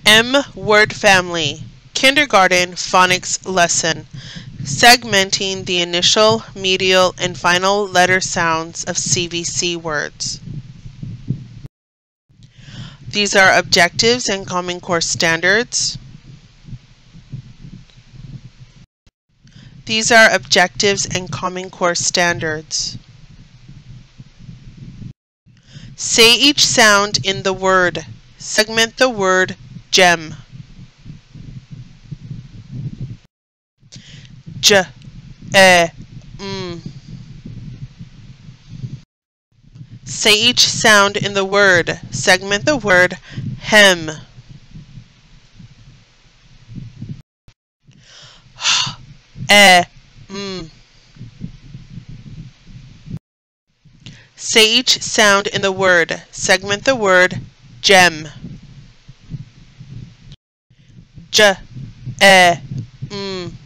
M word family, kindergarten phonics lesson, segmenting the initial, medial, and final letter sounds of CVC words. These are objectives and Common Core standards. These are objectives and Common Core standards. Say each sound in the word. Segment the word gem. J, e, m. Say each sound in the word. Segment the word hem. H, e, m. Say each sound in the word. Segment the word gem. J, e, m.